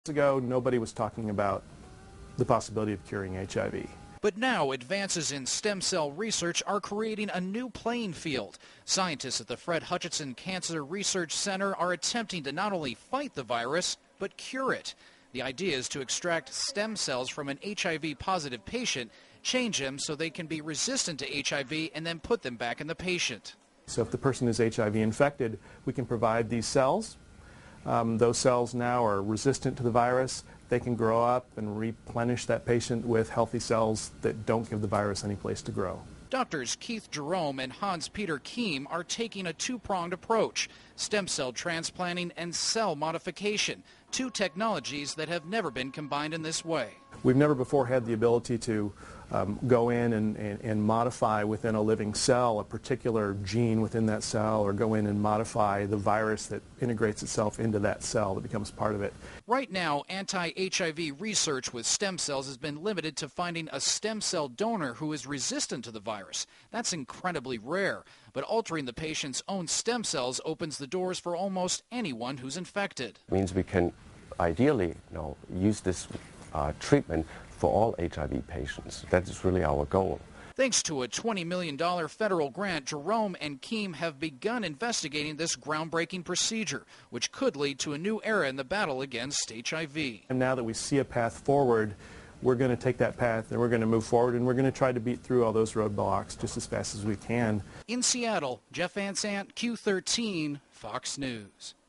ago, nobody was talking about the possibility of curing HIV. But now advances in stem cell research are creating a new playing field. Scientists at the Fred Hutchinson Cancer Research Center are attempting to not only fight the virus, but cure it. The idea is to extract stem cells from an HIV-positive patient, change them so they can be resistant to HIV, and then put them back in the patient. So if the person is HIV infected, we can provide these cells. Those cells now are resistant to the virus. They can grow up and replenish that patient with healthy cells that don't give the virus any place to grow. Doctors Keith Jerome and Hans-Peter Keim are taking a two-pronged approach: stem cell transplanting and cell modification, two technologies that have never been combined in this way. We've never before had the ability to go in and modify within a living cell a particular gene within that cell, or go in and modify the virus that integrates itself into that cell that becomes part of it. Right now, anti-HIV research with stem cells has been limited to finding a stem cell donor who is resistant to the virus. That's incredibly rare, but altering the patient's own stem cells opens the doors for almost anyone who's infected. It means we can ideally use this treatment for all HIV patients. That is really our goal. Thanks to a $20 million federal grant, Jerome and Keim have begun investigating this groundbreaking procedure, which could lead to a new era in the battle against HIV. And now that we see a path forward, we're going to take that path and we're going to move forward, and we're going to try to beat through all those roadblocks just as fast as we can. In Seattle, Jeff Van Sant, Q13, Fox News.